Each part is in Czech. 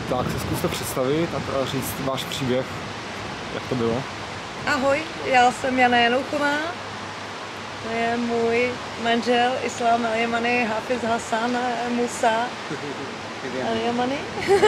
Tak se zkuste představit a říct váš příběh, jak to bylo. Ahoj, já jsem Jana Janouchová. To je můj manžel Islám Al-Yamani Hafiz Hassan Musa Al-Yamani.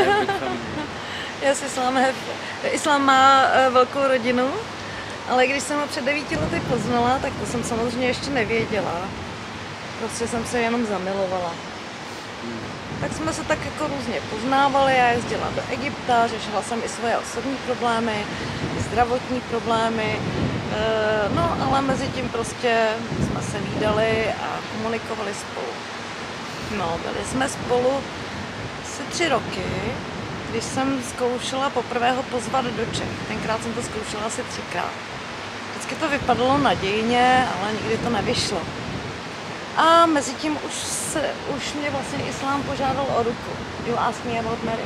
Yes, Islám má velkou rodinu, ale když jsem ho před 9 lety poznala, tak to jsem samozřejmě ještě nevěděla. Prostě jsem se jenom zamilovala. Tak jsme se tak jako různě poznávali, já jezdila do Egypta, řešila jsem i svoje osobní problémy, i zdravotní problémy, no ale mezi tím prostě jsme se vídali a komunikovali spolu. No, byli jsme spolu asi 3 roky, když jsem zkoušela poprvé ho pozvat do Čech. Tenkrát jsem to zkoušela asi 3krát. Vždycky to vypadalo nadějně, ale nikdy to nevyšlo. A mezi tím už mě vlastně Islám požádal o ruku. You asked me about marriage.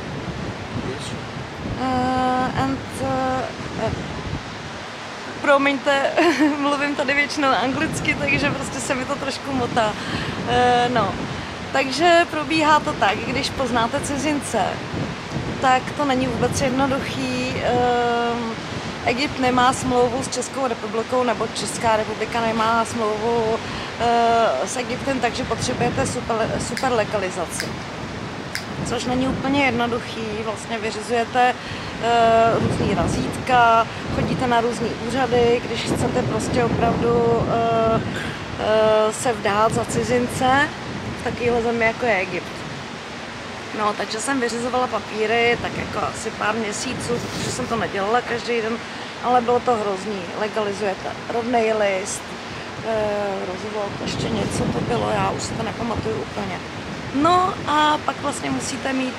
Promiňte, mluvím tady většinou anglicky, takže prostě se mi to trošku motá. No. Takže probíhá to tak, když poznáte cizince, tak to není vůbec jednoduchý. Egypt nemá smlouvu s Českou republikou, nebo Česká republika nemá smlouvu s Egyptem, takže potřebujete super legalizaci. Což není úplně jednoduchý, vlastně vyřizujete různý razítka, chodíte na různý úřady, když chcete prostě opravdu se vdát za cizince v takovéhle zemi, jako je Egypt. No, takže jsem vyřizovala papíry, tak jako asi pár měsíců, protože jsem to nedělala každý den, ale bylo to hrozný. Legalizujete rodný list, rozvod, ještě něco to bylo, já už si to nepamatuju úplně. No a pak vlastně musíte mít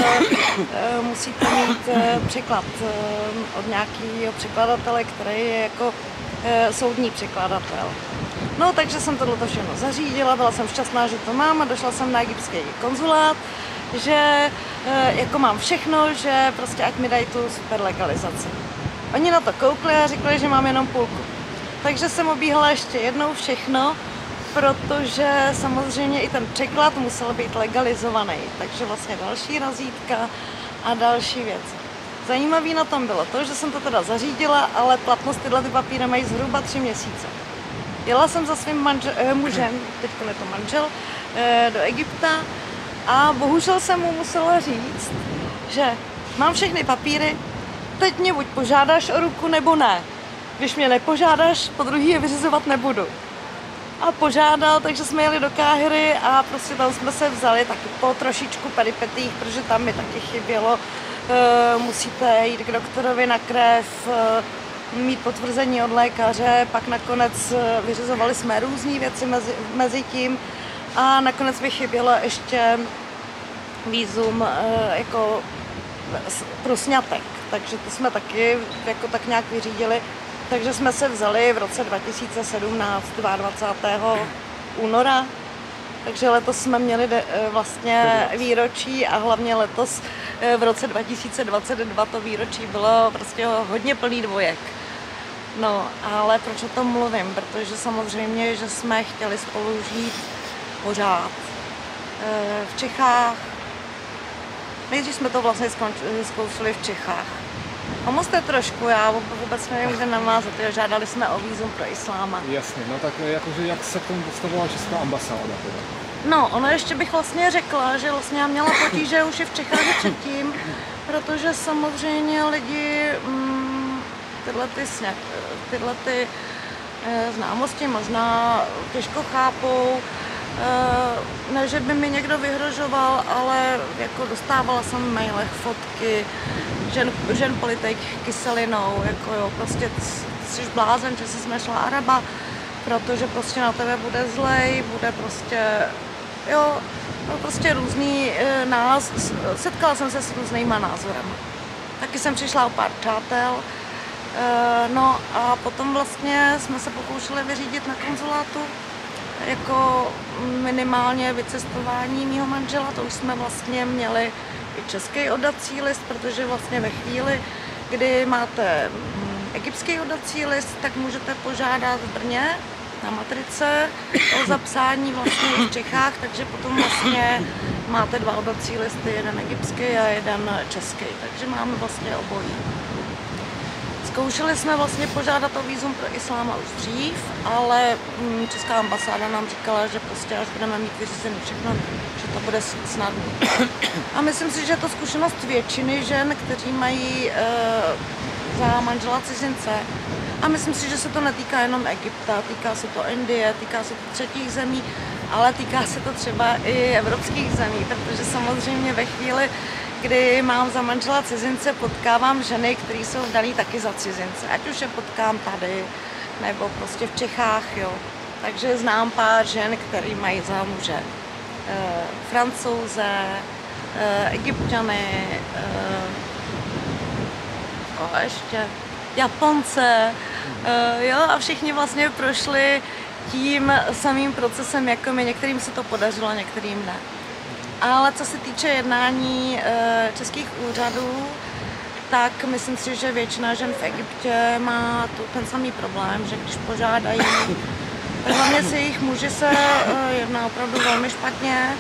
překlad od nějakého překladatele, který je jako soudní překladatel. No, takže jsem tohle všechno zařídila, byla jsem šťastná, že to mám a došla jsem na egyptský konzulát, že jako mám všechno, že prostě ať mi dají tu super legalizaci. Oni na to koukli a řekli, že mám jenom půlku. Takže jsem obíhala ještě jednou všechno, protože samozřejmě i ten překlad musel být legalizovaný. Takže vlastně další razítka a další věci. Zajímavý na tom bylo to, že jsem to teda zařídila, ale platnost tyhle papíry mají zhruba 3 měsíce. Jela jsem za svým mužem, teď je to manžel, do Egypta a bohužel jsem mu musela říct, že mám všechny papíry, teď mě buď požádáš o ruku, nebo ne. Když mě nepožádáš, po druhý je vyřizovat nebudu. A požádal, takže jsme jeli do Káhiry a prostě tam jsme se vzali taky po trošičku peripetích, protože tam mi taky chybělo. Musíte jít k doktorovi na krev, mít potvrzení od lékaře, pak nakonec vyřizovali jsme různé věci mezi tím a nakonec mi chybělo ještě vízum jako pro sňatek, takže to jsme taky jako tak nějak vyřídili. Takže jsme se vzali v roce 2017, 22. února, takže letos jsme měli vlastně výročí a hlavně letos v roce 2022 to výročí bylo prostě hodně plný dvojek. No, ale proč o tom mluvím? Protože samozřejmě, že jsme chtěli spolu žít pořád v Čechách. Nejdřív jsme to vlastně zkoušeli v Čechách. Pomozte trošku, já vůbec nevím, kde namázat, žádali jsme o vízum pro Isláma. Jasně, no tak jakože jak se k tomu postavila česká ambasáda? No, ono ještě bych vlastně řekla, že vlastně já měla potíže už i v Čechách předtím, protože samozřejmě lidi tyhle známosti možná těžko chápou. Ne, že by mi někdo vyhrožoval, ale jako dostávala jsem v mailech fotky žen politik kyselinou, jako jo, prostě jsi blázen, že jsi našla Araba, protože prostě na tebe bude zlej, bude prostě, jo, no prostě různý setkala jsem se s různýma názorama. Taky jsem přišla o pár přátel, no a potom vlastně jsme se pokoušeli vyřídit na konzulátu jako minimálně vycestování mýho manžela, to už jsme vlastně měli i český oddací list, protože vlastně ve chvíli, kdy máte egyptský oddací list, tak můžete požádat v Brně na matrice o zapsání vlastně v Čechách, takže potom vlastně máte 2 oddací listy, jeden egyptský a jeden český, takže máme vlastně obojí. Zkoušeli jsme vlastně požádat o vízum pro isláma už dřív, ale česká ambasáda nám říkala, že prostě až budeme mít vyřízené všechno, že to bude snadné. A myslím si, že je to zkušenost většiny žen, kteří mají za manžela cizince. A myslím si, že se to netýká jenom Egypta, týká se to Indie, týká se to třetích zemí, ale týká se to třeba i evropských zemí, protože samozřejmě ve chvíli, kdy mám za manžela cizince, potkávám ženy, které jsou daný taky za cizince. Ať už je potkám tady, nebo prostě v Čechách, jo. Takže znám pár žen, které mají za muže Francouze, Egypťany, ještě Japonce, jo, a všichni vlastně prošli tím samým procesem, jako my. Některým se to podařilo, některým ne. Ale co se týče jednání českých úřadů, tak myslím si, že většina žen v Egyptě má ten samý problém, že když požádají, tak hlavně si jejich muži se jedná opravdu velmi špatně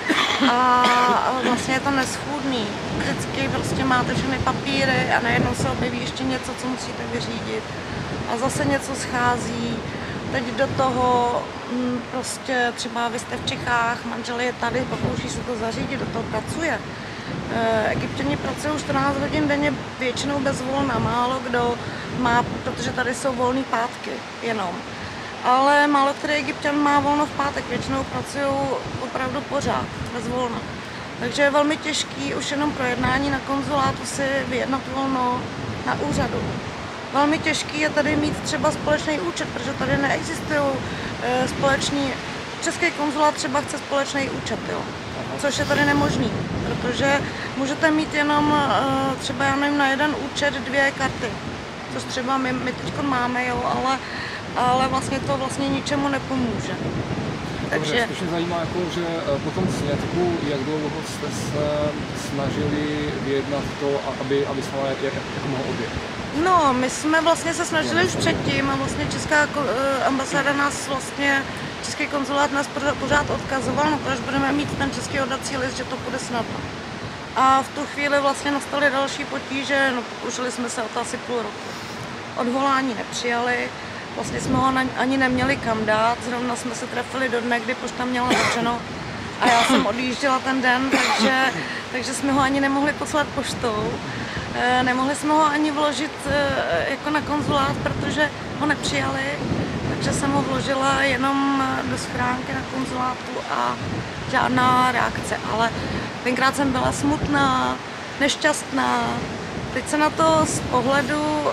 a vlastně je to neschůdný. Vždycky prostě máte všechny papíry a najednou se objeví ještě něco, co musíte vyřídit a zase něco schází. Teď do toho prostě třeba vy jste v Čechách, manžel je tady, pokouší se to zařídit, do toho pracuje. Egypťani pracují 14 hodin denně, většinou bez volna, málo kdo má, protože tady jsou volný pátky jenom. Ale málo který Egypťan má volno v pátek, většinou pracují opravdu pořád, bez volna. Takže je velmi těžký už jenom pro jednání na konzulátu si vyjednat volno na úřadu. Velmi těžký je tady mít třeba společný účet, protože tady neexistují společný. Český konzulát třeba chce společný účet, jo, což je tady nemožný, protože můžete mít jenom třeba, já nevím, na jeden účet 2 karty, což třeba my teď máme, jo, ale vlastně to vlastně ničemu nepomůže. Takže mě zajímá, jako, že po tom sňatku, jak dlouho jste se snažili vyjednat to, aby se jak mohl odjet? No, my jsme vlastně se snažili už předtím a vlastně česká ambasáda nás vlastně, český konzulát nás pořád odkazoval na to, až budeme mít ten český oddací list, že to bude snadno. A v tu chvíli vlastně nastaly další potíže, no pokoušeli jsme se o to asi půl roku. Odvolání nepřijali, vlastně jsme ho ani neměli kam dát, zrovna jsme se trefili do dne, kdy pošta měla zavřeno a já jsem odjížděla ten den, takže jsme ho ani nemohli poslat poštou. Nemohli jsme ho ani vložit jako na konzulát, protože ho nepřijali, takže jsem ho vložila jenom do schránky na konzulátu a žádná reakce. Ale tenkrát jsem byla smutná, nešťastná. Teď se na to z pohledu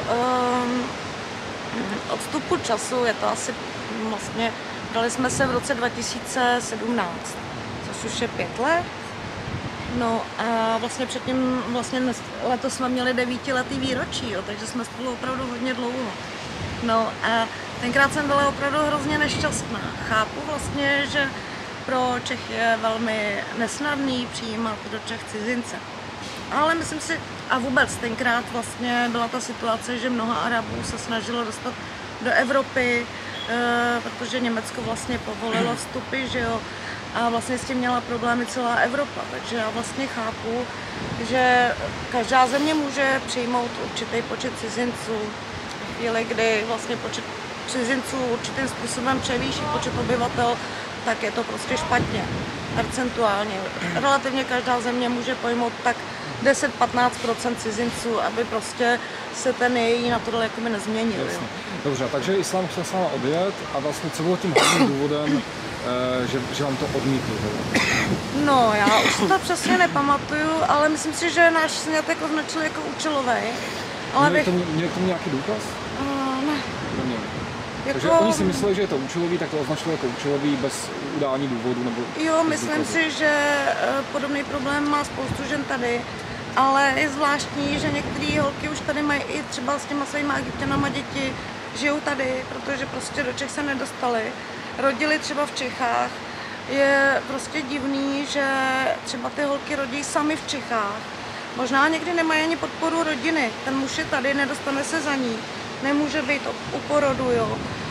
odstupu času, je to asi vlastně, dali jsme se v roce 2017, což už je 5 let. No a vlastně předtím, vlastně letos jsme měli 9letý výročí, jo, takže jsme spolu opravdu hodně dlouho. No a tenkrát jsem byla opravdu hrozně nešťastná. Chápu vlastně, že pro Čech je velmi nesnadný přijímat do Čech cizince. Ale myslím si, a vůbec tenkrát vlastně byla ta situace, že mnoho Arabů se snažilo dostat do Evropy, protože Německo vlastně povolilo vstupy, že jo, a vlastně s tím měla problémy celá Evropa, takže já vlastně chápu, že každá země může přijmout určitý počet cizinců. V chvíli, kdy vlastně počet cizinců určitým způsobem převýší počet obyvatel, tak je to prostě špatně, percentuálně. Relativně každá země může pojmout tak 10-15% cizinců, aby prostě se ten její natural jakoby nezměnil. Dobře, takže islám chtěl s náma odjet a vlastně co bylo tím hlavním důvodem, že vám to odmítli? No, já už to přesně nepamatuju, ale myslím si, že náš sňatek označil jako účelový. Měli k tomu nějaký důkaz? Ne. Takže oni si mysleli, že je to účelový, tak to označili jako účelový bez udání důvodu? Nebo jo, myslím si, že podobný problém má spoustu žen tady, ale je zvláštní, že některé holky už tady mají i třeba s těma svýma Egypťanama děti, žijou tady, protože prostě do Čech se nedostali, rodili třeba v Čechách. Je prostě divný, že třeba ty holky rodí sami v Čechách. Možná někdy nemají ani podporu rodiny, ten muž je tady, nedostane se za ní, nemůže být u porodu, jo.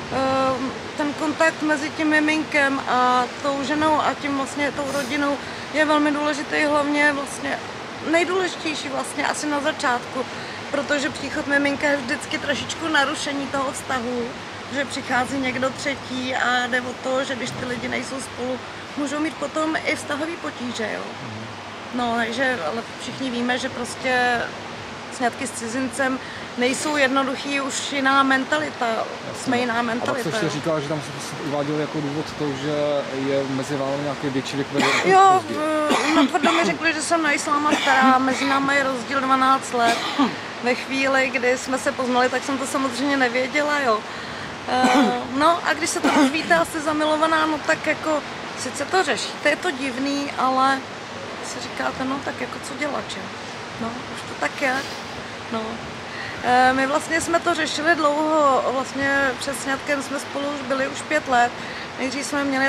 ten kontakt mezi tím miminkem a tou ženou a tím vlastně tou rodinou je velmi důležitý, hlavně vlastně nejdůležitější vlastně asi na začátku, protože příchod miminka je vždycky trošičku narušení toho vztahu, že přichází někdo třetí a jde o to, že když ty lidi nejsou spolu, můžou mít potom i vztahový potíže, jo. No, takže ale všichni víme, že prostě sňatky s cizincem nejsou jednoduchý, už jiná mentalita, jsme jiná mentalita. A pak jste říkala, že tam se uváděl jako důvod to, že je mezi vámi nějaký větší věk. Jo, natvrdo mi řekli, že jsem na isláma stará, mezi námi je rozdíl 12 let. Ve chvíli, kdy jsme se poznali, tak jsem to samozřejmě nevěděla, jo. No a když se to dozvíte a jste zamilovaná, no tak jako sice to řešíte, je to divný, ale si říkáte, no tak jako co dělat, že? No, už to tak je. No. My vlastně jsme to řešili dlouho, vlastně před sňatkem jsme spolu už byli už 5 let. Nejdřív jsme měli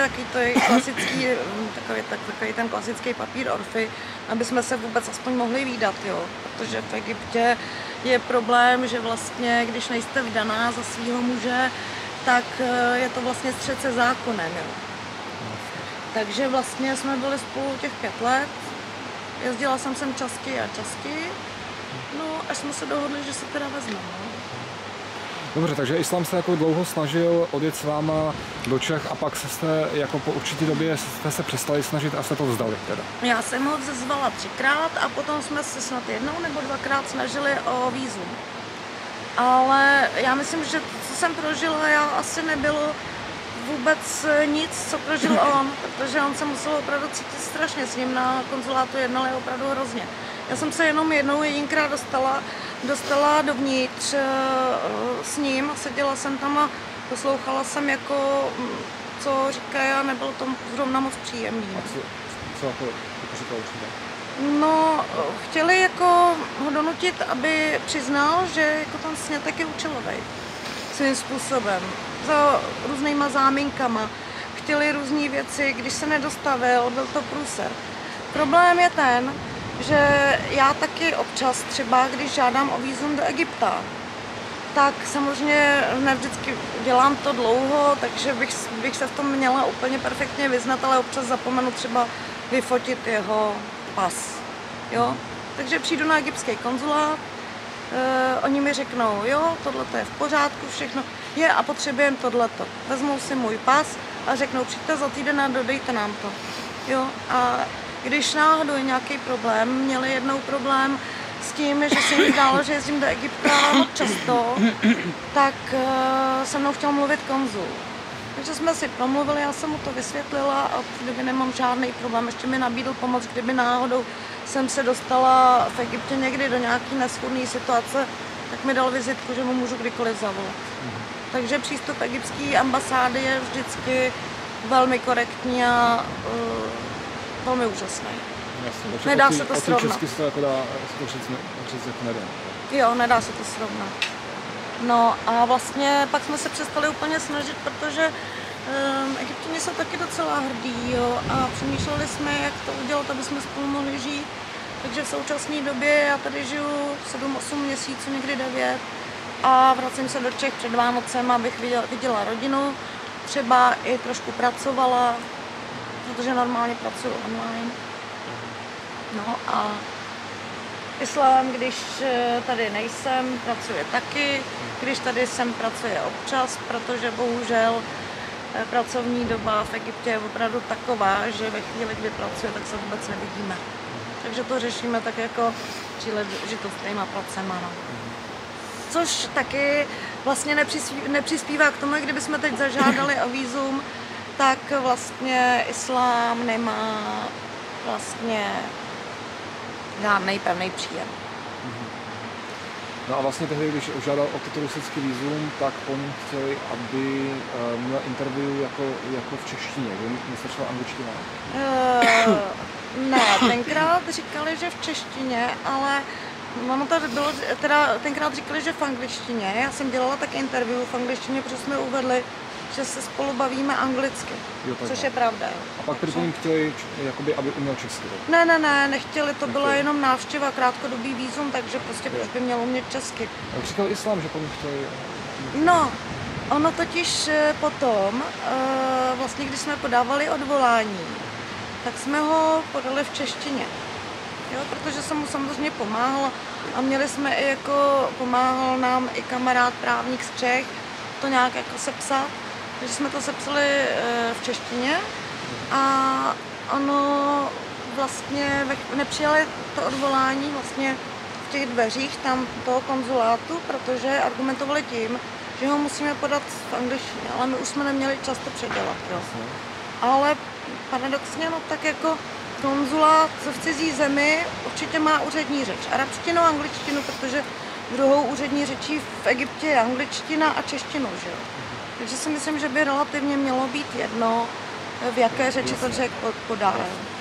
takový ten klasický papír Orfy, aby jsme se vůbec aspoň mohli vídat, jo. Protože v Egyptě je problém, že vlastně, když nejste vdaná za svého muže, tak je to vlastně střet se zákonem, jo. Takže vlastně jsme byli spolu těch 5 let. Jezdila jsem sem častěji, no až jsme se dohodli, že se teda vezmeme. No. Dobře, takže Islám se jako dlouho snažil odjet s váma do Čech a pak jste jako po určitý době jste se přestali snažit a jste to vzdali teda. Já jsem ho vzala 3krát a potom jsme se snad 1 nebo 2krát snažili o vízum. Ale já myslím, že to, co jsem prožila, já asi nebylo vůbec nic, co prožil on, protože on se musel opravdu cítit strašně, s ním na konzulátu jednali opravdu hrozně. Já jsem se jenom jedinkrát dostala dovnitř s ním a seděla jsem tam a poslouchala jsem jako, co říkají a nebylo to zrovna moc příjemný. A co jako říkal určitě? No, chtěli jako ho donutit, aby přiznal, že jako ten sňatek je účelový svým způsobem, za různýma záminkama. Chtěli různé věci, když se nedostavil, byl to průser. Problém je ten, že já taky občas třeba, když žádám o vízum do Egypta, tak samozřejmě ne vždycky dělám to dlouho, takže bych se v tom měla úplně perfektně vyznat, ale občas zapomenu třeba vyfotit jeho pas. Jo? Takže přijdu na egyptský konzulát, oni mi řeknou, jo, tohle je v pořádku, všechno je a potřebujeme tohleto. Vezmou si můj pas a řeknou, přijďte za týden a dodejte nám to. Jo? A když náhodou je nějaký problém, měli jednou problém s tím, že se mi zdálo, že jezdím do Egypta často, tak se mnou chtěl mluvit konzul. Takže jsme si promluvili, já jsem mu to vysvětlila a kdyby nemám žádný problém, ještě mi nabídl pomoc, kdyby náhodou jsem se dostala v Egyptě někdy do nějaké neshodné situace, tak mi dal vizitku, že mu můžu kdykoliv zavolat. Takže přístup egyptské ambasády je vždycky velmi korektní a velmi úžasný. Jasně, nedá se to srovnat. Česky se to jako dá, nedá. Jo, nedá se to srovnat. No a vlastně pak jsme se přestali úplně snažit, protože Egyptěni jsou taky docela hrdí, jo, a přemýšleli jsme, jak to udělat, aby jsme spolu mohli žít. Takže v současné době já tady žiju 7-8 měsíců, někdy 9 a vracím se do Čech před Vánocem, abych viděla rodinu, třeba i trošku pracovala, protože normálně pracuji online. No a Islám, když tady nejsem, pracuje taky, když tady jsem, pracuje občas, protože bohužel pracovní doba v Egyptě je opravdu taková, že ve chvíli, kdy pracuje, tak se vůbec nevidíme. Takže to řešíme tak jako příležitostnýma pracema. No. Což taky vlastně nepřispívá k tomu, kdybychom teď zažádali o vízum, tak vlastně Islám nemá vlastně žádný pevný příjem. No a vlastně tehdy, když žádal o toto rusický vízum, tak oni chtěli, aby měla interview jako v češtině, že nestačila angličtina. Ne, tenkrát říkali, že v češtině, ale ono tady bylo, teda tenkrát říkali, že v angličtině. Já jsem dělala tak interview v angličtině, protože jsme uvedli, že se spolu bavíme anglicky, jo, což je pravda. A pak po ním chtěli, jakoby, aby uměl česky. Ne, nechtěli, to byla jenom návštěva, krátkodobý vízum, takže prostě proč by měl umět česky. Jak říkal Islám, že po ním chtěli... No, Ono totiž potom, vlastně když jsme podávali odvolání, tak jsme ho podali v češtině. Jo, protože jsem mu samozřejmě pomáhala a měli jsme i jako, pomáhal nám i kamarád právník z Čech to nějak jako sepsat, takže jsme to sepsali v češtině a ono vlastně nepřijali to odvolání vlastně v těch dveřích tam toho konzulátu, protože argumentovali tím, že ho musíme podat v angličtině, ale my už jsme neměli čas to předělat. Jo. Ale paradoxně, no tak jako konzulát v cizí zemi určitě má úřední řeč. Arabštinu a angličtinu, protože druhou úřední řečí v Egyptě je angličtina a čeština, že jo. Takže si myslím, že by relativně mělo být jedno, v jaké řeči to člověk podá.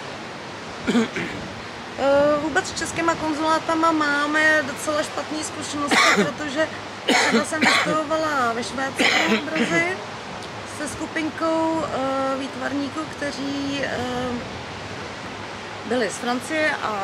Vůbec s českýma konzulátama máme docela špatné zkušenosti, protože třeba jsem vystavovala ve Švédsku obrazy se skupinkou výtvarníků, kteří byli z Francie a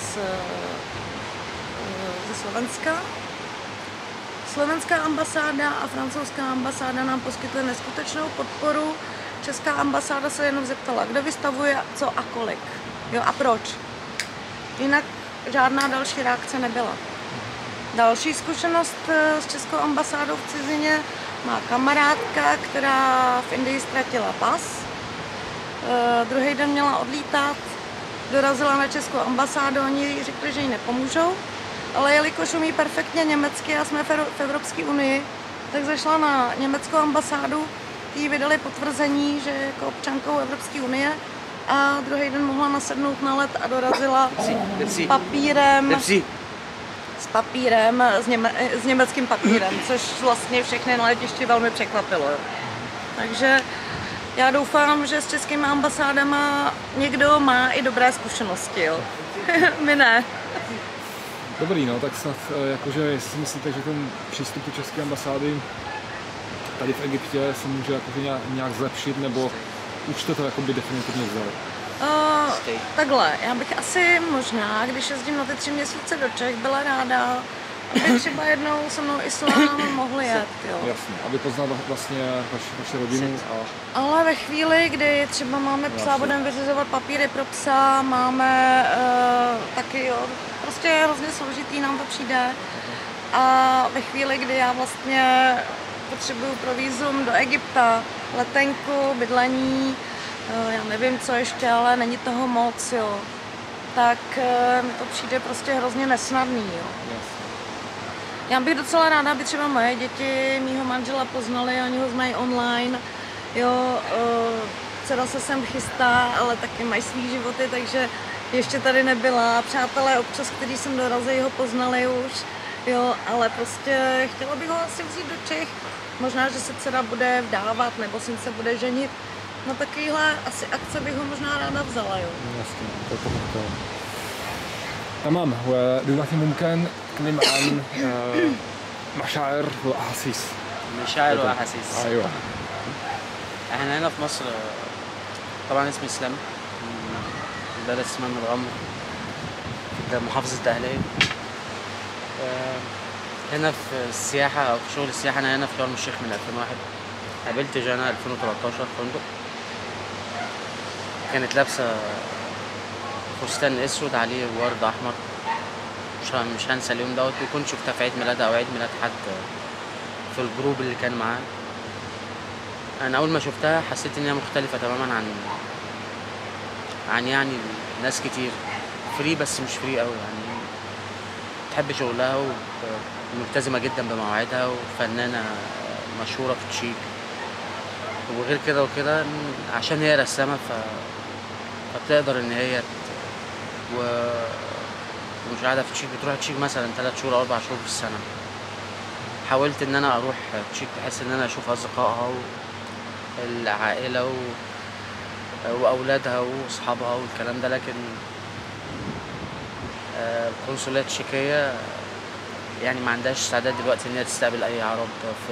ze Slovenska. Slovenská ambasáda a francouzská ambasáda nám poskytly neskutečnou podporu. Česká ambasáda se jenom zeptala, kdo vystavuje, co a kolik. Jo, a proč. Jinak žádná další reakce nebyla. Další zkušenost s českou ambasádou v cizině má kamarádka, která v Indii ztratila pas. Druhý den měla odlítat, dorazila na českou ambasádu, oni jí řekli, že jí nepomůžou, ale jelikož umí perfektně německy a jsme v Evropské unii, tak zašla na německou ambasádu, jí vydali potvrzení, že je jako občankou Evropské unie a druhý den mohla nasednout na let a dorazila s papírem, s německým papírem, což vlastně všechny na letišti velmi překvapilo. Takže já doufám, že s českými ambasádama někdo má i dobré zkušenosti, jo. My ne. Dobrý, no, tak snad, jakože jestli si myslíte, že ten přístup do české ambasády tady v Egyptě se může jakože nějak zlepšit, nebo už jste to jakoby definitivně vzali? Takhle, já bych asi možná, když jezdím na ty 3 měsíce do Čech, byla ráda, aby třeba jednou se mnou Islám mohl jet, jo. Jasně, aby poznal vlastně vaši rodinu. Ale ve chvíli, kdy třeba máme psa, budeme vyřizovat papíry pro psa, máme taky, jo, prostě hrozně složitý nám to přijde. A ve chvíli, kdy já vlastně potřebuju pro vízum do Egypta, letenku, bydlení, já nevím co ještě, ale není toho moc, jo. Tak mi to přijde prostě hrozně nesnadný, jo. Já bych docela ráda, aby třeba moje děti mýho manžela poznali, oni ho znají online, jo. Dcera se sem chystá, ale taky mají svý životy, takže ještě tady nebyla. Přátelé občas, kteří jsem dorazili, ho poznali už, jo, ale prostě chtěla bych ho asi vzít do Čech. Možná, že se dcera bude vdávat, nebo syn se bude ženit. No takovýhle asi akce bych ho možná ráda vzala, jo. Jasně, to je pochopitelné. تمام. ودلوقتي ممكن نتكلم عن مشاعر واحاسيس. مشاعر واحاسيس. ايوه. احنا هنا في مصر طبعا اسمي اسلام، بلد اسمها الغمر في محافظة الدهلية. هنا في السياحة أو في شغل السياحة أنا هنا في شرم الشيخ من 2001. قابلت جانا 2013 في فندق، كانت لابسة فستان اسود عليه ورد احمر. مش هنسى اليوم دوت، وكنت شفتها في عيد ميلادها او عيد ميلاد حد في الجروب اللي كان معاه. انا اول ما شفتها حسيت ان هي مختلفه تماما عن يعني ناس كتير، فري بس مش فري قوي، يعني بتحب شغلها وملتزمه جدا بمواعيدها وفنانه مشهوره في تشيك. وغير كده وكده عشان هي رسامه فبتقدر ان هي ومش قاعده في تشيك، بتروح تشيك مثلا 3 شهور او 4 شهور في السنه. حاولت ان انا اروح تشيك بحيث ان انا اشوف اصدقائها والعائله واولادها واصحابها والكلام ده، لكن القنصليه التشيكيه يعني ما عندهاش استعداد دلوقتي ان هي تستقبل اي عرب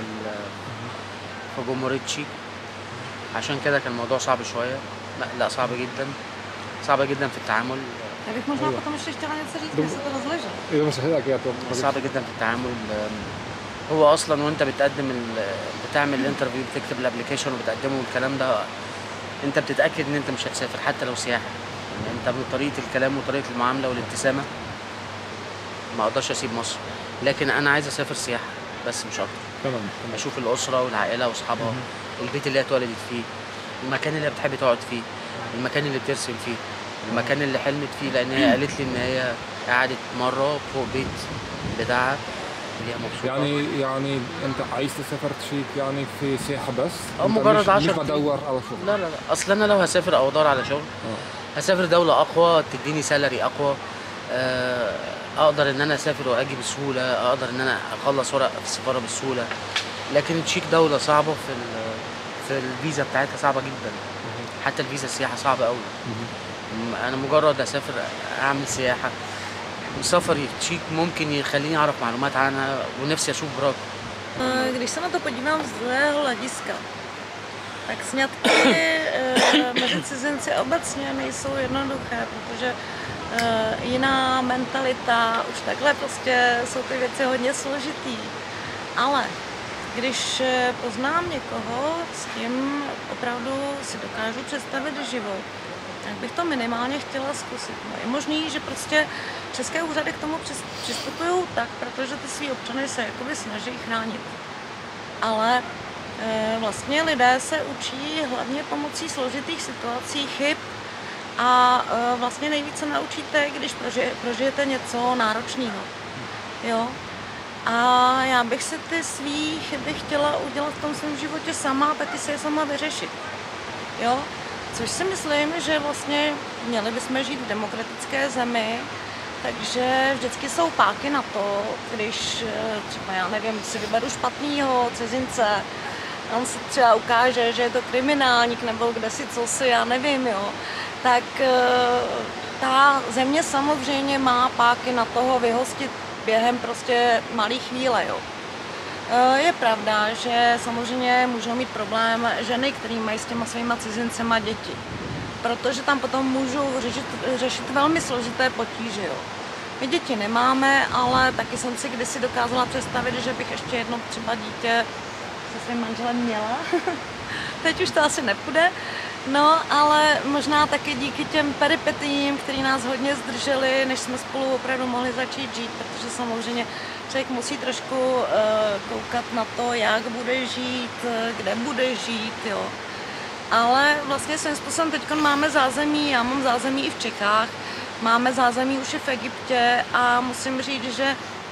في جمهوريه تشيك. عشان كده كان الموضوع صعب شويه، لا صعب جدا في التعامل. Já bych možná potom ještě chtěla něco říct, když se to rozleže. صعب جدا في التعامل هو اصلا وانت بتعمل الانترفيو، بتكتب الابلكيشن وبتقدمه والكلام ده، انت بتتاكد ان انت مش هتسافر حتى لو سياحه. يعني انت من طريقه الكلام وطريقه المعامله والابتسامه ما اقدرش اسيب مصر، لكن انا عايز اسافر سياحه بس مش اكتر. تمام. اشوف الاسره والعائله واصحابها، البيت اللي هي اتولدت فيه، المكان اللي هي بتحب تقعد فيه، المكان اللي بترسم فيه، المكان اللي حلمت فيه، لان هي قالت لي ان هي قعدت مره فوق بيت بتاعها اللي هي مبسوطه. يعني انت عايز تسافر تشيك يعني في سياحه بس؟ او أنت مجرد 10 مش بدور على شغل؟ لا لا لا، اصل انا لو هسافر او ادور على شغل هسافر دوله اقوى تديني سالري اقوى، اقدر ان انا اسافر واجي بسهوله، اقدر ان انا اخلص ورق في السفاره بسهوله. لكن تشيك دوله صعبه في الفيزا بتاعتها صعبه جدا، حتى الفيزا السياحه صعبه قوي. انا مجرد اسافر اعمل سياحه، سفري تشيك ممكن يخليني اعرف معلومات عنها ونفسي اشوف براك. Když se na to podívám z druhého hlediska, tak sňatky mezi cizinci obecně nejsou jednoduché, protože jiná mentalita, už takhle prostě jsou ty věci hodně složitý. Ale když poznám někoho, s kým opravdu si dokážu představit život, tak bych to minimálně chtěla zkusit. No, je možný, že prostě české úřady k tomu přistupují tak, protože ty svý občany se jakoby snaží chránit. Ale vlastně lidé se učí hlavně pomocí složitých situací, chyb a vlastně nejvíce naučíte, když prožijete něco náročného. Jo? A já bych si ty svý chyby chtěla udělat v tom svém životě sama a taky si je sama vyřešit. Jo? Což si myslím, že vlastně měli bychom žít v demokratické zemi, takže vždycky jsou páky na to, když třeba, já nevím, si vyberu špatnýho cizince, on se třeba ukáže, že je to kriminálník nebo kde si co si, já nevím, jo, tak ta země samozřejmě má páky na toho vyhostit během prostě malý chvíle, jo. Je pravda, že samozřejmě můžou mít problém ženy, které mají s těma svýma cizincema děti, protože tam potom můžou řešit velmi složité potíže. Jo. My děti nemáme, ale taky jsem si kdysi dokázala představit, že bych ještě jedno třeba dítě se svým manželem měla. Teď už to asi nepůjde. No, ale možná taky díky těm peripetím, které nás hodně zdržely, než jsme spolu opravdu mohli začít žít, protože samozřejmě člověk musí trošku koukat na to, jak bude žít, kde bude žít, jo. Ale vlastně svým způsobem teď máme zázemí, já mám zázemí i v Čechách, máme zázemí už i v Egyptě a musím říct, že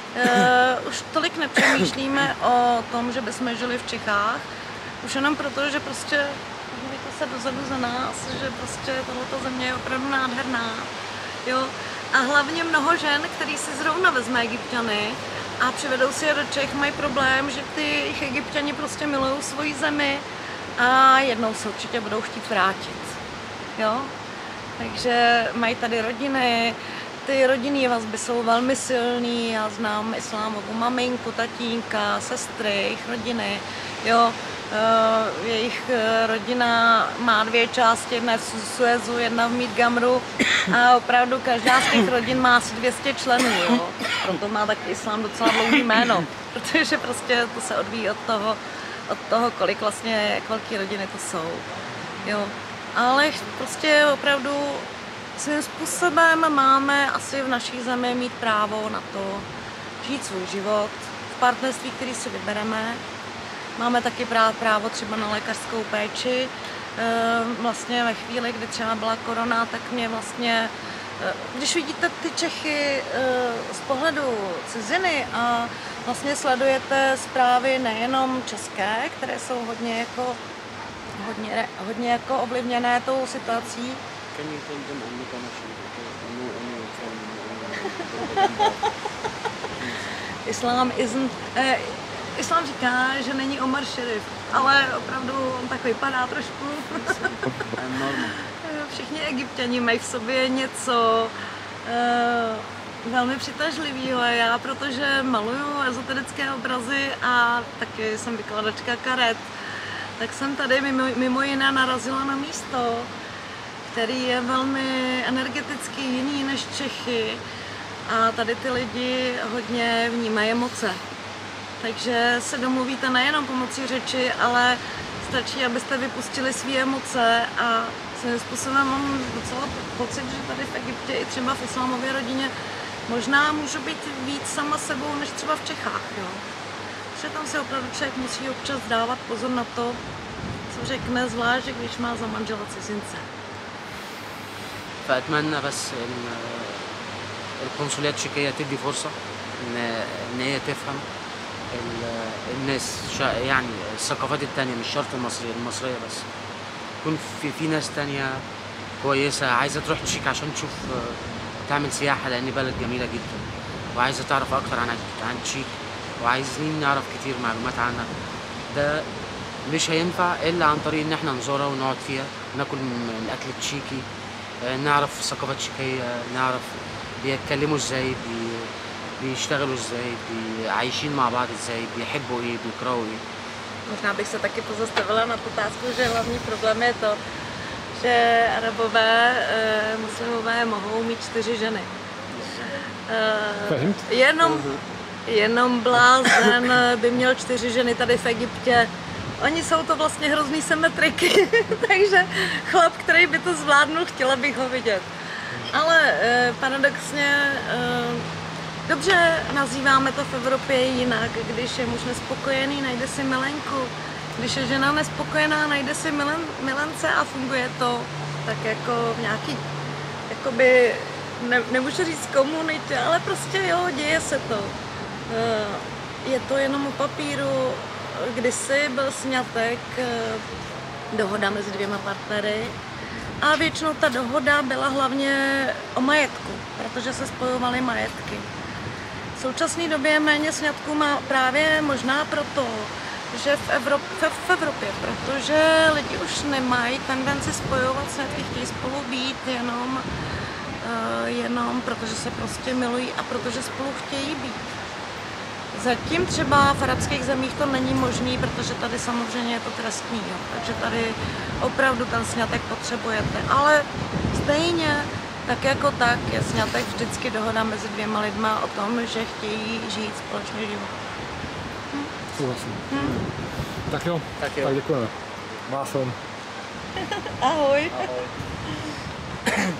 už tolik nepřemýšlíme o tom, že bychom žili v Čechách, už jenom proto, že prostě podívejte se dozadu za nás, že prostě tato země je opravdu nádherná, jo. A hlavně mnoho žen, který si zrovna vezme Egypťany a přivedou si je do Čech, mají problém, že ty jejich Egypťani prostě milují svoji zemi a jednou se určitě budou chtít vrátit, jo. Takže mají tady rodiny, ty rodinné vazby jsou velmi silný, já znám islámovou maminku, tatínka, sestry, jejich rodiny, jo. Jejich rodina má 2 části, jedna v Suezu, jedna v Meetgamru a opravdu každá z těch rodin má asi 200 členů, jo. Proto má taky islám docela dlouhý jméno, protože prostě to se odvíjí od toho, kolik vlastně, jak velké rodiny to jsou, jo. Ale prostě opravdu svým způsobem máme asi v naší zemi mít právo na to žít svůj život v partnerství, který si vybereme. Máme taky právo třeba na lékařskou péči. Vlastně ve chvíli, kdy třeba byla korona, tak mě vlastně, když vidíte ty Čechy z pohledu ciziny a vlastně sledujete zprávy nejenom české, které jsou hodně jako ovlivněné tou situací. Islám říká, že není Omar Šerif, ale opravdu on tak vypadá trošku. Všichni Egypťani mají v sobě něco velmi přitažlivého a já, protože maluju ezoterické obrazy a taky jsem vykladačka karet, tak jsem tady mimo jiné narazila na místo, který je velmi energeticky jiný než Čechy a tady ty lidi hodně vnímají emoce. Takže se domluvíte nejenom pomocí řeči, ale stačí, abyste vypustili své emoce a svým způsobem mám docela pocit, že tady v Egyptě i třeba v islámové rodině možná můžu být víc sama sebou, než třeba v Čechách, jo. Že tam si opravdu člověk musí občas dávat pozor na to, co řekne, zvlášť, když má za manžela cizince. فأتمنى بس إن القنصلية التشيكية تدي فرصة إن هي تفهم الناس يعني الثقافات التانية مش شرط المصرية بس يكون في ناس تانية كويسة عايزة تروح تشيك عشان تشوف تعمل سياحة لأن بلد جميلة جدا وعايزة تعرف أكتر عن تشيك وعايزين نعرف كتير معلومات عنها. ده مش هينفع إلا عن طريق إن إحنا نزورها ونقعد فيها ناكل من الأكل التشيكي نعرف ثقافات تشيكية نعرف بيتكلموا ازاي بيشتغلوا ازاي عايشين مع بعض ازاي بيحبوا ايه بيكرهوا ايه. Možná bych se taky pozastavila na otázku, že hlavní problém je to, že Arabové, muslimové mohou mít 4 ženy. Jenom blázen by měl 4 ženy tady v Egyptě. Oni jsou to vlastně hrozný symetriky, takže chlap, který by to zvládnul, chtěla bych ho vidět. Ale paradoxně, dobře nazýváme to v Evropě jinak, když je muž nespokojený, najde si milenku, když je žena nespokojená, najde si milence a funguje to tak jako v nějaký, jakoby, nemůžu říct komunitě, ale prostě jo, děje se to. Je to jenom o papíru. Kdysi byl sňatek dohoda mezi 2 partnery a většinou ta dohoda byla hlavně o majetku, protože se spojovaly majetky. V současné době méně sňatků má právě možná proto, že v Evropě, protože lidi už nemají tendenci spojovat sňatky, chtějí spolu být jenom protože se prostě milují a protože spolu chtějí být. Zatím třeba v arabských zemích to není možný, protože tady samozřejmě je to trestní, jo. Takže tady opravdu ten sňatek potřebujete. Ale stejně, tak jako tak, je sňatek vždycky dohoda mezi 2 lidma o tom, že chtějí žít společný život. Souhlasím. Tak jo, tak děkujeme. Másom. Ahoj. Ahoj.